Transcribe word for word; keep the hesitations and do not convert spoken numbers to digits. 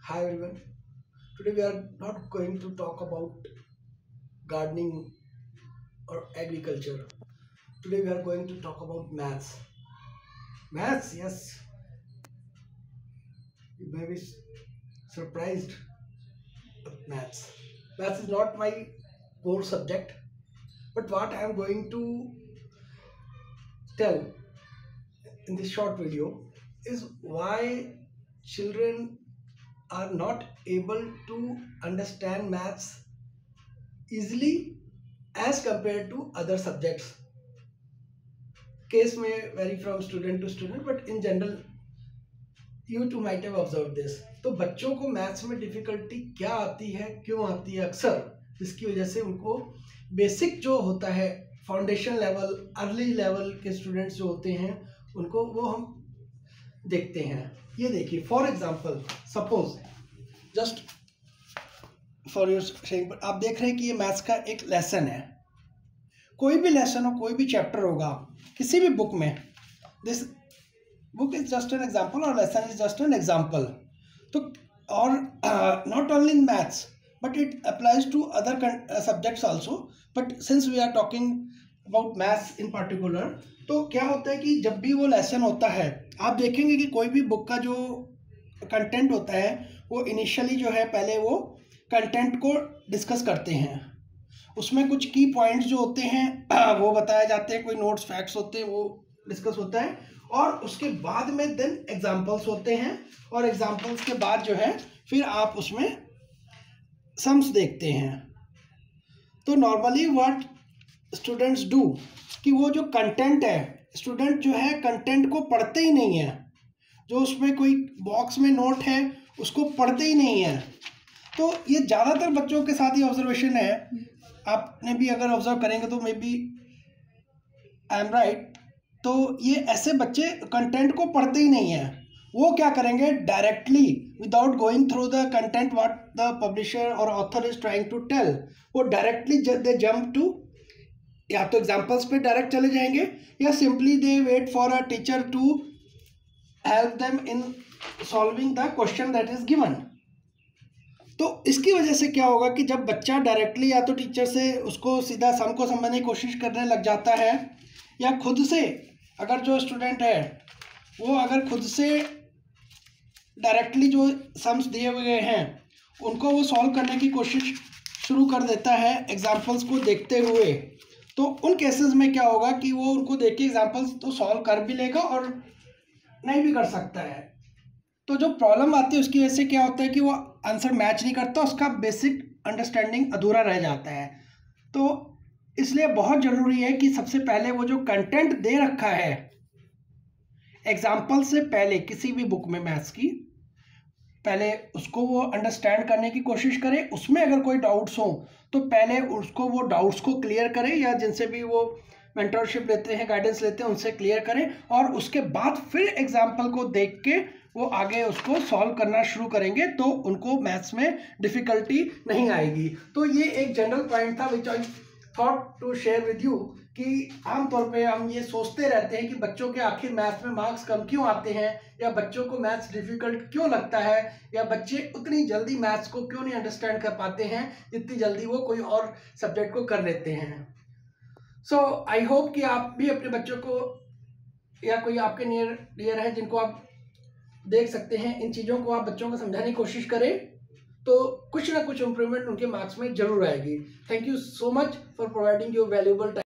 Hi everyone. Today we are not going to talk about gardening or agriculture. Today we are going to talk about maths. Maths, yes. You may be surprised with maths. Maths is not my core subject, but what I am going to tell in this short video is why children are not able to understand maths easily as compared to other subjects. Case may vary from student to student, but in general you too might have observed this. तो बच्चों को maths में difficulty क्या आती है, क्यों आती है अक्सर, जिसकी वजह से उनको बेसिक जो होता है फाउंडेशन लेवल, अर्ली लेवल के स्टूडेंट्स जो होते हैं उनको वो हम देखते हैं. ये देखिए, for example suppose just for your sharing, आप देख रहे हैं कि ये मैथ्स का एक लेसन है. कोई भी लेसन हो, कोई भी चैप्टर होगा किसी भी बुक में, this book is just an example और lesson is just an example. तो और not only in maths but it applies to other subjects also, but since we are talking about maths in particular, तो क्या होता है कि जब भी वो लेसन होता है आप देखेंगे कि कोई भी बुक का जो कंटेंट होता है वो इनिशियली जो है पहले वो कंटेंट को डिस्कस करते हैं. उसमें कुछ की पॉइंट्स जो होते हैं वो बताए जाते हैं, कोई नोट्स फैक्ट्स होते हैं वो डिस्कस होता है, और उसके बाद में देन एग्जांपल्स होते हैं, और एग्जांपल्स के बाद जो है फिर आप उसमें सम्स देखते हैं. तो नॉर्मली व्हाट स्टूडेंट्स डू कि वो जो कंटेंट है, स्टूडेंट जो है कंटेंट को पढ़ते ही नहीं है. जो उसमें कोई बॉक्स में नोट है उसको पढ़ते ही नहीं है. तो ये ज़्यादातर बच्चों के साथ ही ऑब्जर्वेशन है. आपने भी अगर ऑब्जर्व करेंगे तो maybe I am right. तो ये ऐसे बच्चे कंटेंट को पढ़ते ही नहीं हैं. वो क्या करेंगे, directly without going through the content what the publisher और author is trying to tell, वो डायरेक्टली दे जंप टू, या तो एग्जाम्पल्स पे डायरेक्ट चले जाएंगे या simply they wait for a teacher to help them in solving the question that is given. तो इसकी वजह से क्या होगा कि जब बच्चा डायरेक्टली या तो टीचर से उसको सीधा सम को समझने की कोशिश करने लग जाता है, या खुद से अगर जो स्टूडेंट है वो अगर खुद से डायरेक्टली जो सम्स दिए हुए हैं उनको वो सॉल्व करने की कोशिश शुरू कर देता है एग्जाम्पल्स को देखते हुए, तो उन केसेस में क्या होगा कि वो उनको देख के एग्जाम्पल्स तो सॉल्व कर भी लेगा और नहीं भी कर सकता है. तो जो प्रॉब्लम आती है उसकी वजह से क्या होता है कि वो आंसर मैच नहीं करता, उसका बेसिक अंडरस्टैंडिंग अधूरा रह जाता है. तो इसलिए बहुत ज़रूरी है कि सबसे पहले वो जो कंटेंट दे रखा है एग्जाम्पल से पहले किसी भी बुक में मैथ्स की, पहले उसको वो अंडरस्टैंड करने की कोशिश करे. उसमें अगर कोई डाउट्स हो तो पहले उसको वो डाउट्स को क्लियर करे, या जिनसे भी वो मेंटरशिप लेते हैं, गाइडेंस लेते हैं, उनसे क्लियर करें, और उसके बाद फिर एग्जाम्पल को देख के वो आगे उसको सॉल्व करना शुरू करेंगे, तो उनको मैथ्स में डिफ़िकल्टी नहीं आएगी. तो ये एक जनरल पॉइंट था which I thought to share with you, कि आमतौर पे हम ये सोचते रहते हैं कि बच्चों के आखिर मैथ्स में मार्क्स कम क्यों आते हैं, या बच्चों को मैथ्स डिफ़िकल्ट क्यों लगता है, या बच्चे उतनी जल्दी मैथ्स को क्यों नहीं अंडरस्टैंड कर पाते हैं जितनी जल्दी वो कोई और सब्जेक्ट को कर लेते हैं. सो आई होप कि आप भी अपने बच्चों को, या कोई आपके नियर डियर है जिनको आप देख सकते हैं, इन चीज़ों को आप बच्चों को समझाने की कोशिश करें, तो कुछ ना कुछ इम्प्रूवमेंट उनके मार्क्स में जरूर आएगी. Thank you so much for providing your valuable time.